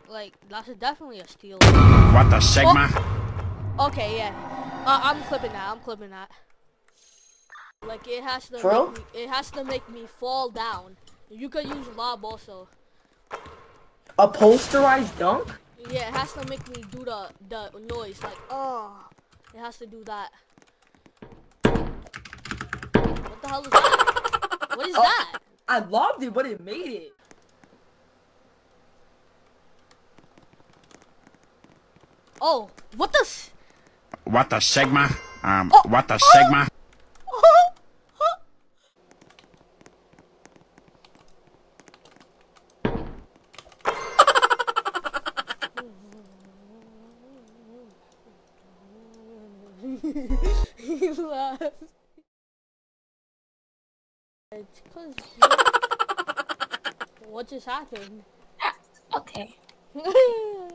like, that's definitely a steal. What the Sigma? Oh. Okay, yeah. I'm clipping that. I'm clipping that. Like, it has to make me fall down. You could use lob also. A posterized dunk? Yeah, it has to make me do the noise, like, oh. It has to do that. What the hell is that? What is that? I lobbed it, but it made it. Oh, what the? What the Sigma? Oh, what the Sigma? He laughed. It's 'cause what just happened? Okay.